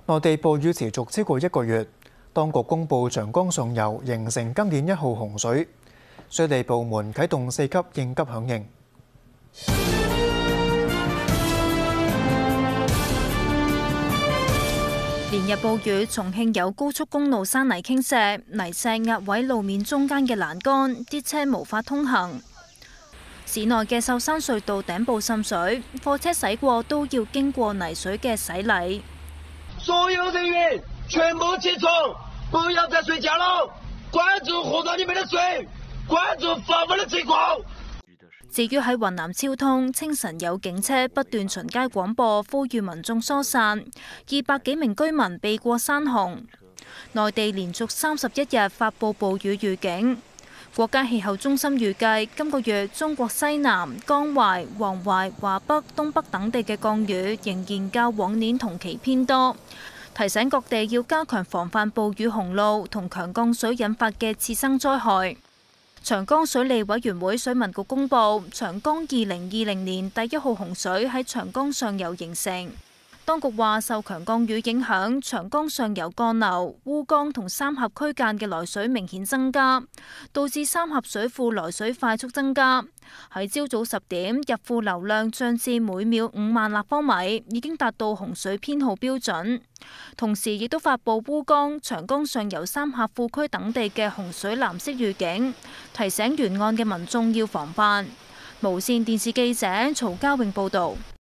內地暴雨持續超過1個月，當局公布長江上游形成今年1號洪水，水利部門啟動4級應急響應。 連日暴雨，重慶有高速公路山泥傾瀉，泥石壓毀路面中間嘅欄杆，啲車無法通行。市內嘅秀山隧道頂部滲水，貨車駛過都要經過泥水嘅洗禮。 所有人員全部起床，不要再睡覺了，關注河道裏面的水，關注房屋的情況。 至於喺雲南昭通，清晨有警車不斷巡街廣播，呼籲民眾疏散，200幾名居民避過山洪。內地連續31日發布暴雨預警。國家氣候中心預計，今個月中國西南、江淮、黃淮、華北、東北等地嘅降雨仍然較往年同期偏多，提醒各地要加強防範暴雨洪澇同強降水引發嘅次生災害。長江水利委員會水文局公布，長江2020年第1號洪水喺長江上游形成。當局話，受強降雨影響，長江上游幹流、烏江同三峽區間嘅來水明顯增加，導致三峽水庫來水快速增加。喺朝早10點，入庫流量漲至每秒5萬立方米，已經達到洪水編號標準。同時，亦都發布烏江、長江上游三峽庫區等地嘅洪水藍色預警，提醒沿岸嘅民眾要防範。無線電視記者曹家穎報導。